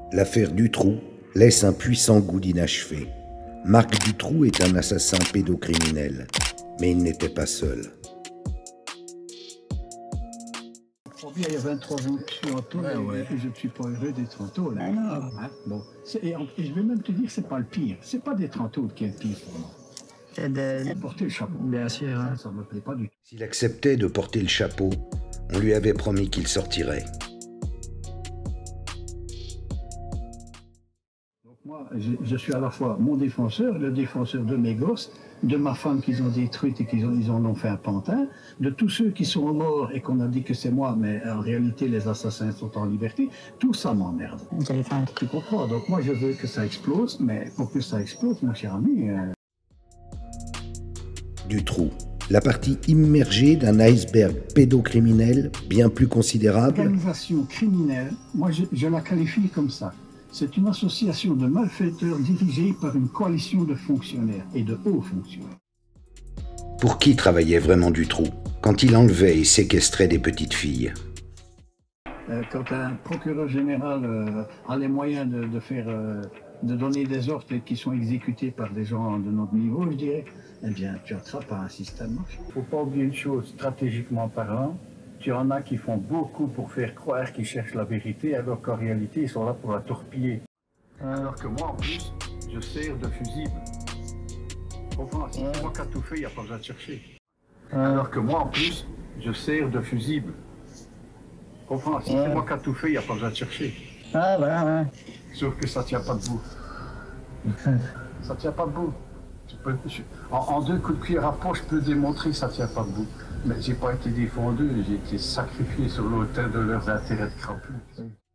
L'affaire Dutroux laisse un puissant goût d'inachevé. Marc Dutroux est un assassin pédocriminel, mais il n'était pas seul. Il y a 23 ans que je suis en tôle et je ne suis pas heureux d'être en tôle. Hein? Bon. Et je vais même te dire que ce n'est pas le pire. Ce n'est pas d'être en tôle qui est le pire pour moi. C'est de porter le chapeau. Bien sûr. Hein. Ça ne me plaît pas du tout. S'il acceptait de porter le chapeau, on lui avait promis qu'il sortirait. Donc moi, je suis à la fois mon défenseur, le défenseur de mes gosses, de ma femme qu'ils ont détruite et qu'ils en ont fait un pantin, de tous ceux qui sont morts et qu'on a dit que c'est moi, mais en réalité les assassins sont en liberté. Tout ça m'emmerde. Tu comprends? Donc moi je veux que ça explose, mais pour que ça explose, mon cher ami... Dutroux, la partie immergée d'un iceberg pédocriminel bien plus considérable. L'organisation criminelle, moi je la qualifie comme ça. C'est une association de malfaiteurs dirigée par une coalition de fonctionnaires et de hauts fonctionnaires. Pour qui travaillait vraiment Dutroux quand il enlevait et séquestrait des petites filles? Quand un procureur général a les moyens de donner des ordres qui sont exécutés par des gens de notre niveau, je dirais, eh bien, tu attrapes un système. Il ne faut pas oublier une chose, stratégiquement parlant, tu en as qui font beaucoup pour faire croire qu'ils cherchent la vérité, alors qu'en réalité, ils sont là pour la torpiller. Alors que moi, en plus, je sers de fusible. Comprends, si c'est moi qui a tout fait, il n'y a pas besoin de chercher. Alors que moi, en plus, je sers de fusible. Comprends, si c'est moi qui a tout fait, il n'y a pas besoin de chercher. Ah, voilà, ouais. Sauf que ça ne tient pas debout. Ça ne tient pas debout. En 2 coups de cuillère à peau, je peux démontrer que ça ne tient pas debout. Mais j'ai pas été défendu, j'ai été sacrifié sur l'autel de leurs intérêts de crapules.